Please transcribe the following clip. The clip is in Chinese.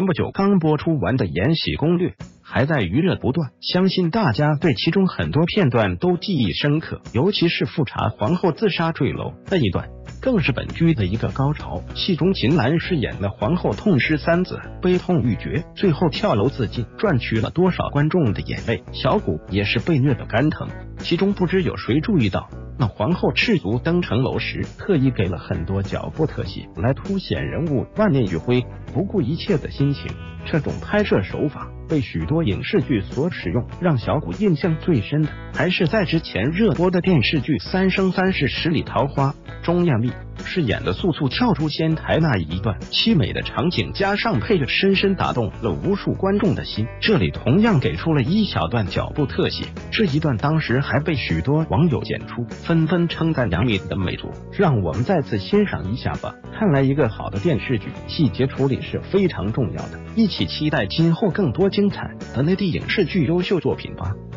不久刚播出完的《延禧攻略》还在余热不断，相信大家对其中很多片段都记忆深刻，尤其是富察皇后自杀坠楼那一段，更是本剧的一个高潮。戏中秦岚饰演的皇后痛失三子，悲痛欲绝，最后跳楼自尽，赚取了多少观众的眼泪。小谷也是被虐的肝疼，其中不知有谁注意到，那皇后赤足登城楼时，特意给了很多脚步特写，来凸显人物万念俱灰、不顾一切的心情。这种拍摄手法被许多影视剧所使用，让小谷印象最深的还是在之前热播的电视剧《三生三世十里桃花》中，艳丽饰演的素素跳出仙台那一段凄美的场景，加上配乐，深深打动了无数观众的心。这里同样给出了一小段脚步特写，这一段当时还被许多网友剪出，纷纷称赞杨幂的美图，让我们再次欣赏一下吧。看来一个好的电视剧细节处理是非常重要的，一起期待今后更多精彩的内地影视剧优秀作品吧。